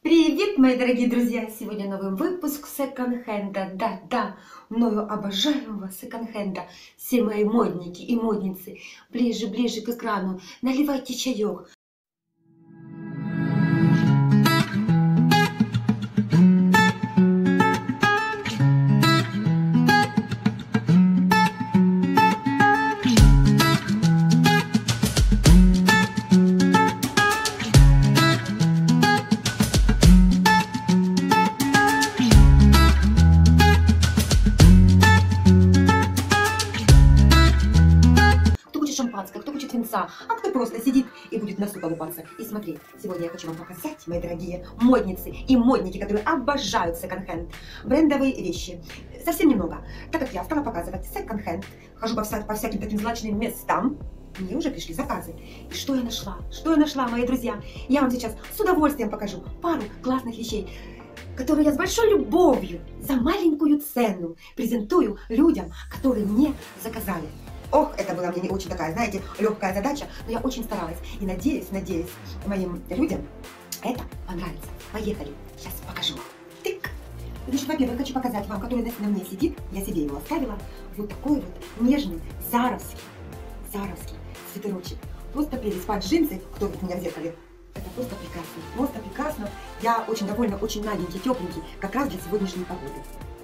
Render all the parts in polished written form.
Привет, мои дорогие друзья! Сегодня новый выпуск секонд-хенда. Да, мною обожаемого секонд-хенда. Все мои модники и модницы, ближе к экрану. Наливайте чаек. Шампанское, кто хочет винца, а кто просто сидит и будет на суп колупаться и смотреть. Сегодня я хочу вам показать, мои дорогие модницы и модники, которые обожают секонд-хенд, брендовые вещи. Совсем немного. Так как я стала показывать секонд-хенд, хожу по всяким таким злачным местам, мне уже пришли заказы. И что я нашла? Что я нашла, мои друзья? Я вам сейчас с удовольствием покажу пару классных вещей, которые я с большой любовью за маленькую цену презентую людям, которые мне заказали. Ох, это была мне не очень такая, знаете, легкая задача, но я очень старалась. И надеюсь, моим людям это понравится. Поехали, сейчас покажу. Тык. Значит, во-первых, хочу показать вам, который на мне сидит, я себе его оставила, вот такой вот нежный заровский свитерочек. Просто прелесть под джинсы, кто видит меня в зеркале. Это просто прекрасно. Я очень довольна, очень мягенький, тепленький, как раз для сегодняшней погоды.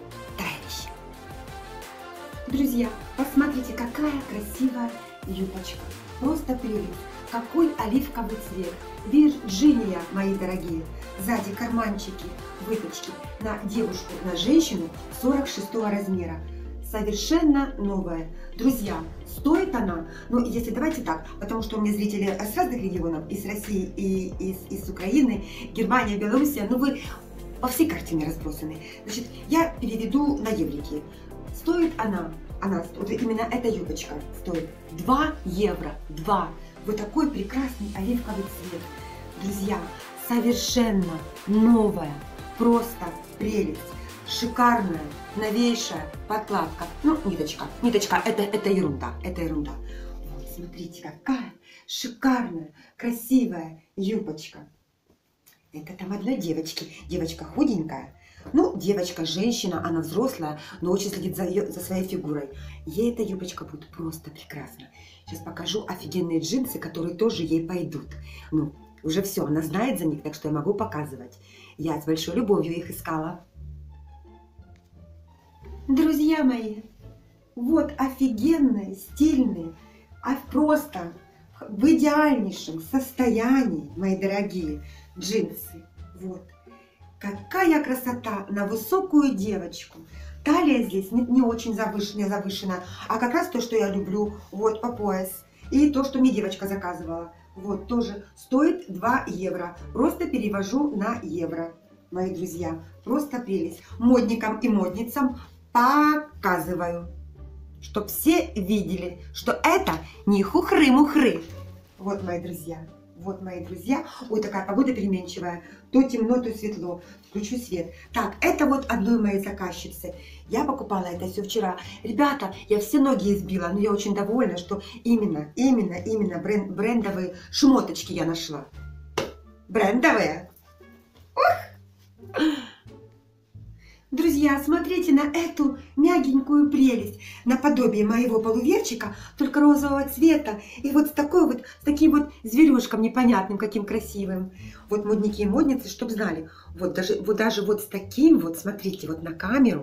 Друзья, посмотрите, какая красивая юбочка. Просто прелесть. Какой оливковый цвет. Вирджиния, мои дорогие. Сзади карманчики, выточки на девушку, на женщину 46 размера. Совершенно новая. Друзья, стоит она, ну, если давайте так, потому что у меня зрители с разных регионов, из России и из Украины, Германия, Белоруссия, ну вы по всей картине разбросаны. Значит, я переведу на еврики. Стоит она вот именно эта юбочка стоит 2 евро. 2. Вот такой прекрасный оливковый цвет. Друзья, совершенно новая, просто прелесть. Шикарная, новейшая подкладка. Ну, ниточка, это ерунда, Вот, смотрите, какая шикарная, красивая юбочка. Это там одной девочки. Девочка худенькая. Ну, девочка, женщина, она взрослая, но очень следит за своей фигурой. Ей эта юбочка будет просто прекрасна. Сейчас покажу офигенные джинсы, которые тоже ей пойдут. Ну, уже все, она знает за них, так что я могу показывать. Я с большой любовью их искала. Друзья мои, вот офигенные, стильные, просто в идеальнейшем состоянии, мои дорогие, джинсы. Вот. Какая красота на высокую девочку. Талия здесь не очень завышена, а как раз то, что я люблю, вот по пояс. И то, что мне девочка заказывала. Вот тоже стоит 2 евро. Просто перевожу на евро, мои друзья. Просто прелесть. Модникам и модницам показываю, чтоб все видели, что это не хухры-мухры. Вот, мои друзья. Вот, мои друзья, ой, такая погода переменчивая, то темно, то светло. Включу свет. Так, это вот одной моей заказчицы. Я покупала это все вчера. Ребята, я все ноги избила, но я очень довольна, что именно брендовые шмоточки я нашла. Брендовые. Ух! Друзья, смотрите на эту мягенькую прелесть, наподобие моего полуверчика, только розового цвета, и вот с таким вот зверюшком непонятным, каким красивым. Вот модники и модницы, чтоб знали, вот даже вот с таким вот, смотрите, вот на камеру,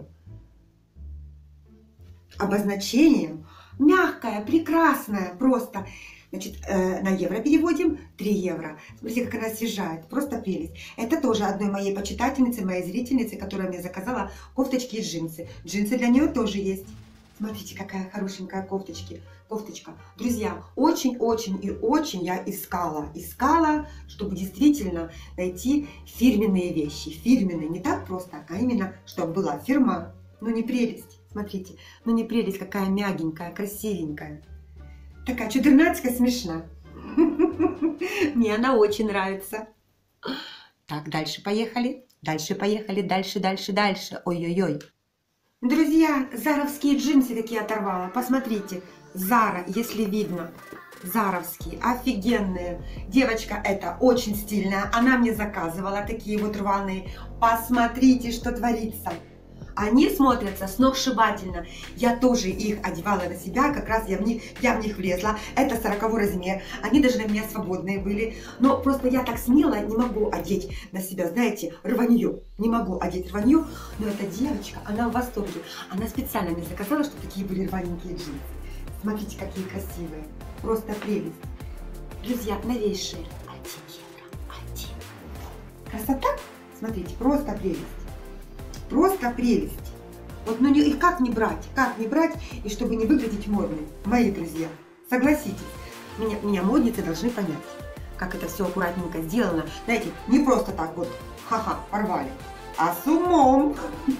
обозначением, мягкая, прекрасная, просто. Значит, на евро переводим 3 евро. Смотрите, как она освежает. Просто прелесть. Это тоже одной моей почитательницы, моей зрительницы, которая мне заказала кофточки и джинсы. Джинсы для нее тоже есть. Смотрите, какая хорошенькая кофточка. Друзья, очень я искала, чтобы действительно найти фирменные вещи. Фирменные, не так просто, а именно, чтобы была фирма. Ну не прелесть, смотрите. Ну не прелесть, какая мягенькая, красивенькая. Такая чудернацкая, смешна. Мне она очень нравится. Так, дальше поехали. Дальше. Ой-ой-ой. Друзья, заровские джинсы какие оторвала. Посмотрите. Зара, если видно. заровские, офигенные. Девочка эта очень стильная, она мне заказывала такие вот рваные. Посмотрите, что творится. Они смотрятся сногсшибательно. Я тоже их одевала на себя, как раз я в них влезла. Это 40-й размер. Они даже на меня свободные были. Но просто я так смело не могу одеть на себя, знаете, рванье. Не могу одеть рванье. Но эта девочка, она в восторге. Она специально мне заказала, чтобы такие были рваненькие джинсы. Смотрите, какие красивые. Просто прелесть. Друзья, новейшие. 1 евро. 1. Красота? Смотрите, просто прелесть. Просто прелесть. Вот, ну их как не брать, и чтобы не выглядеть модным, мои друзья. Согласитесь, меня модницы должны понять, как это все аккуратненько сделано. Знаете, не просто так вот, ха-ха, порвали, а с умом.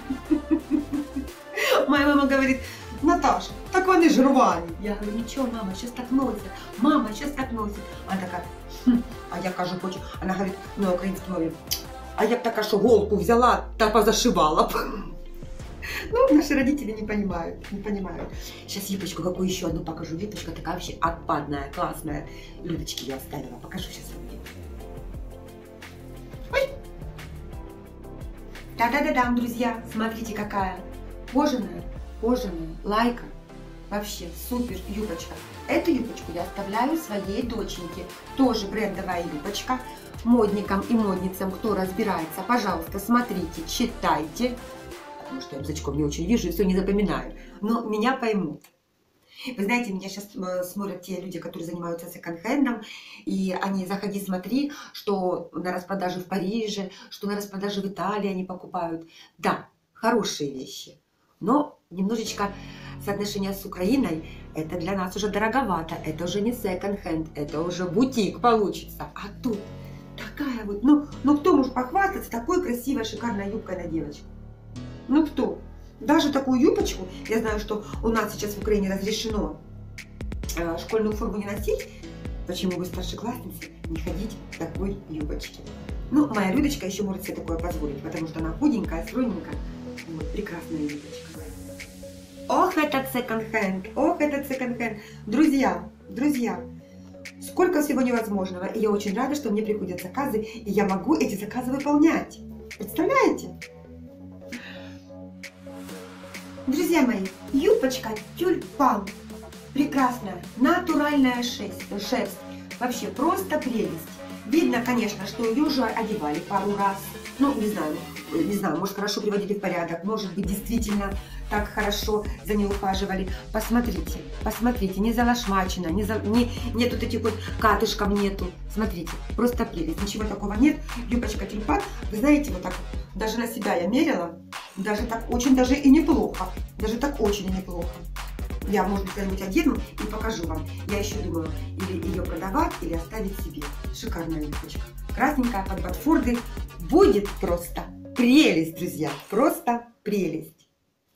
Моя мама говорит: Наташа, так они же рвані. Я говорю: ничего, мама, сейчас так носят. Мама, сейчас так носят. Она такая: а я кажу, хочу. Она говорит на українській мові: а я б така, що голку взяла та позашивала б. Ну, наши родители не понимают, не понимают. Сейчас юбочку какую еще одну покажу. Юбочка такая вообще отпадная, классная. Людочки я оставила. Покажу сейчас вам. Ой! Да-да-да-да, друзья, смотрите, какая кожаная, лайка. Вообще супер юбочка. Эту юбочку я оставляю своей доченьке. Тоже брендовая юбочка. Модникам и модницам, кто разбирается, пожалуйста, смотрите, читайте. Потому что я язычком не очень вижу и все не запоминаю. Но меня поймут. Вы знаете, меня сейчас смотрят те люди, которые занимаются секонд-хендом. И они: заходи, смотри, что на распродаже в Париже, что на распродаже в Италии они покупают. Да, хорошие вещи. Но немножечко соотношение с Украиной, это для нас уже дороговато. Это уже не секонд-хенд, это уже бутик получится. А тут такая вот, ну кто может похвастаться такой красивой, шикарной юбкой на девочку? Ну кто? Даже такую юбочку, я знаю, что у нас сейчас в Украине разрешено школьную форму не носить. Почему вы, старшеклассницы, не ходить в такой юбочке? Ну, моя Людочка еще может себе такое позволить, потому что она худенькая, стройненькая. Вот, прекрасная юбочка. Ох, этот секонд-хенд, ох, этот секонд-хенд. Друзья, сколько всего невозможного. И я очень рада, что мне приходят заказы, и я могу эти заказы выполнять. Представляете? Друзья мои, юбочка тюльпан. Прекрасная, натуральная шерсть. Вообще просто прелесть. Видно, конечно, что ее уже одевали пару раз. Ну, не знаю, может, хорошо приводили в порядок, может быть, действительно так хорошо за ней ухаживали. Посмотрите, не залошмачено, нет вот этих вот катышков нету. Смотрите, просто прелесть, ничего такого нет. Юбочка тюльпан, вы знаете, вот так, даже на себя я мерила, даже так очень даже и неплохо. Даже так очень и неплохо. Я, может быть, когда-нибудь одену и покажу вам. Я еще думаю, или ее продавать, или оставить себе. Шикарная юбочка. Красненькая, под ботфорды. Будет просто прелесть, друзья. Просто прелесть.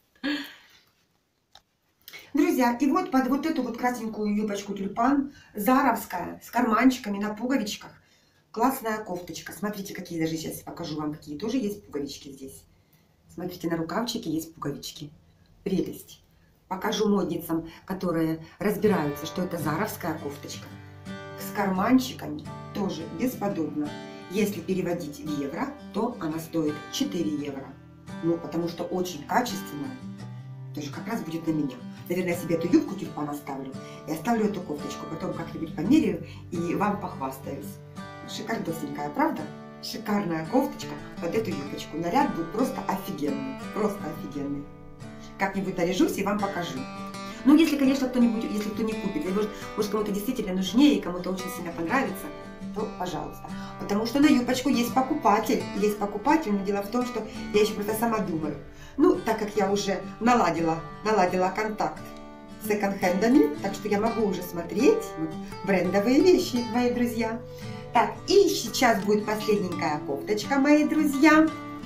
Друзья, и вот под вот эту вот красненькую юбочку тюльпан, заровская, с карманчиками на пуговичках. Классная кофточка. Смотрите, какие даже сейчас покажу вам, какие тоже есть пуговички здесь. Смотрите, на рукавчике есть пуговички. Прелесть. Покажу модницам, которые разбираются, что это заровская кофточка. С карманчиками тоже бесподобно. Если переводить в евро, то она стоит 4 евро. Ну, потому что очень качественная. Тоже как раз будет на меня. Наверное, я себе эту юбку тюльпан оставлю. И оставлю эту кофточку. Потом как-нибудь померяю и вам похвастаюсь. Шикардосненькая, правда? Шикарная кофточка под эту юбочку. Наряд будет просто офигенный. Просто офигенный. Как-нибудь наряжусь и вам покажу. Ну, если, конечно, кто-нибудь, если кто не купит, или может кому-то действительно нужнее и кому-то очень сильно понравится, то пожалуйста. Потому что на юбочку есть покупатель. Есть покупатель, но дело в том, что я еще просто сама думаю. Ну, так как я уже наладила контакт с секонд-хендами, так что я могу уже смотреть брендовые вещи, мои друзья. Так, и сейчас будет последненькая кофточка, мои друзья.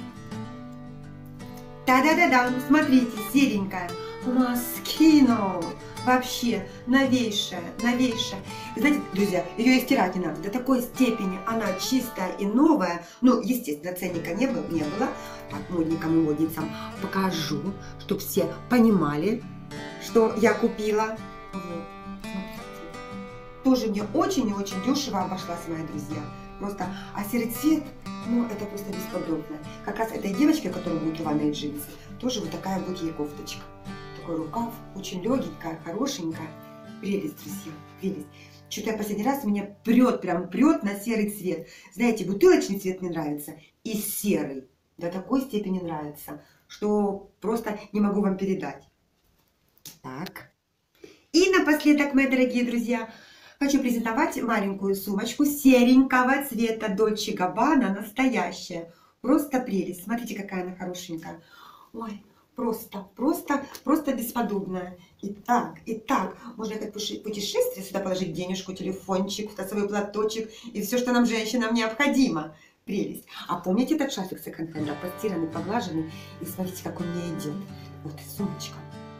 Да-да-да-да, смотрите, серенькая. Москино. Вообще новейшая. Знаете, друзья, ее и стирать не надо. До такой степени она чистая и новая. Ну, естественно, ценника не было. Так, модникам и модницам покажу, чтобы все понимали, что я купила. Вот, смотрите. тоже мне очень и очень дешево обошлась, мои друзья. Просто, а серый цвет, ну, это просто бесподобно. Как раз этой девочке, которая будет рваные джинсы, тоже вот такая будет ей кофточка. Такой рукав, очень легенькая, хорошенькая. Прелесть, друзья, прелесть. Что-то я последний раз меня прет, прям прет на серый цвет. Знаете, бутылочный цвет мне нравится и серый. До такой степени нравится, что просто не могу вам передать. Так. И напоследок, мои дорогие друзья, хочу презентовать маленькую сумочку серенького цвета Dolce Gabbana, настоящая. Просто прелесть. Смотрите, какая она хорошенькая. Ой, просто бесподобная. Итак, можно как путешествие сюда положить денежку, телефончик, тасовый платочек и все, что нам, женщинам, необходимо. Прелесть. А помните этот шарфик секонд-хенда, постиранный, поглаженный? И смотрите, как он мне идет. Вот и сумочка,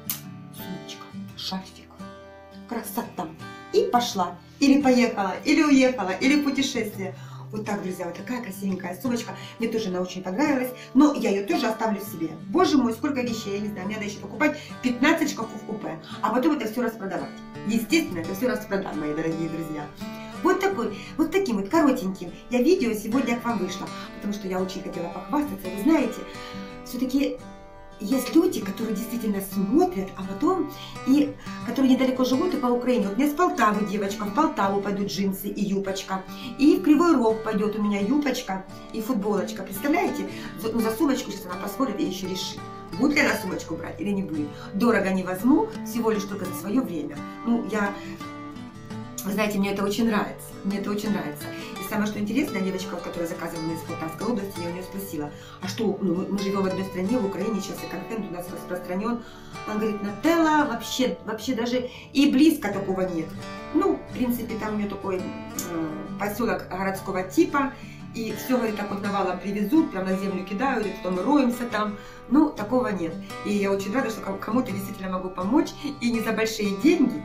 шарфик. Красота. И пошла. Или поехала, или уехала, или путешествие. Вот так, друзья, вот такая красивенькая сумочка. Мне тоже она очень понравилась. Но я ее тоже оставлю себе. Боже мой, сколько вещей, я не знаю. Мне надо еще покупать 15 шкафов купе. А потом это все распродавать. Естественно, это все распродам, мои дорогие друзья. Вот таким вот коротеньким я видео сегодня к вам вышла. Потому что я очень хотела похвастаться. Вы знаете, все-таки есть люди, которые действительно смотрят, а потом, и которые недалеко живут и по Украине. Вот у меня с Полтавы девочка, в Полтаву пойдут джинсы и юбочка. И в Кривой Рог пойдет у меня юбочка и футболочка. Представляете? Ну, за сумочку сейчас она посмотрит и еще решит, будет ли она сумочку брать или не будет. Дорого не возьму, всего лишь только за свое время. Ну, вы знаете, мне это очень нравится. Мне это очень нравится. И самое, что интересное, девочка, которая заказывала из Полтавской области, я у нее спросила, а что, ну, мы живем в одной стране, в Украине, сейчас секонд-хенд у нас распространен. Она говорит, Нателла, вообще даже и близко такого нет. Ну, в принципе, там у нее такой поселок городского типа, и все, говорит, так вот навалом привезут, прям на землю кидают, и потом мы роемся там. Ну, такого нет. И я очень рада, что кому-то действительно могу помочь. И не за большие деньги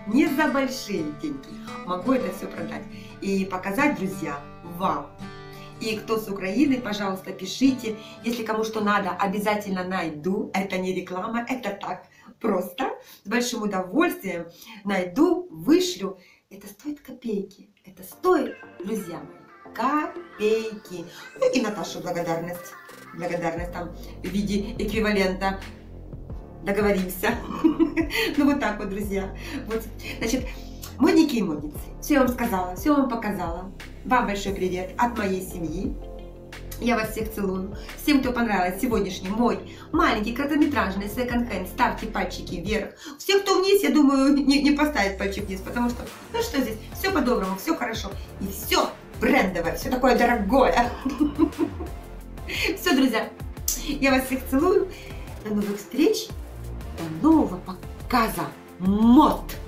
могу это все продать. И показать, друзья, вам. И кто с Украины, пожалуйста, пишите. Если кому что надо, обязательно найду. Это не реклама, это так просто. С большим удовольствием найду, вышлю. Это стоит копейки. Это стоит, друзья мои, копейки. Ну и Наташу благодарность. Благодарность там в виде эквивалента. Договоримся. Ну вот так вот, друзья. Вот, значит, модники и модницы. Все я вам сказала, все вам показала. Вам большой привет от моей семьи. Я вас всех целую. Всем, кто понравился сегодняшний мой маленький короткометражный секонд-хенд, ставьте пальчики вверх. Все, кто вниз, я думаю, не поставит пальчик вниз, потому что, ну что здесь, все по-доброму, все хорошо. И все брендовое, все такое дорогое. Все, друзья, я вас всех целую. До новых встреч, до нового показа мод.